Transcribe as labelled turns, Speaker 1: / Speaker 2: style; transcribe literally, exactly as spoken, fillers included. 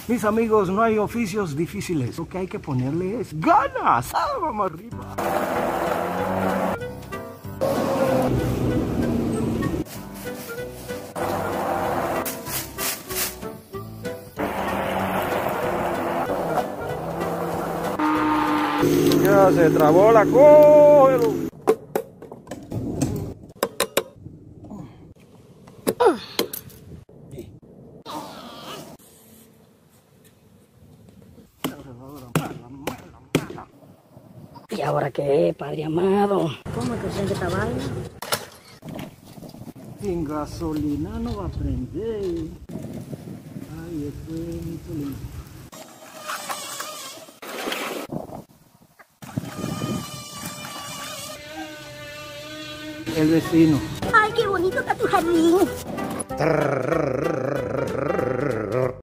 Speaker 1: Mis amigos, no hay oficios difíciles. Lo que hay que ponerle es ganas. ¡Ah, vamos arriba! Ya se trabó la cógelo.
Speaker 2: ¿Y ahora qué, Padre amado? ¿Cómo es que se esta vaina?
Speaker 1: Sin gasolina no va a prender. Ay, esto es muy lindo. El vecino.
Speaker 2: ¡Ay, qué bonito está tu jardín!
Speaker 1: Trrr.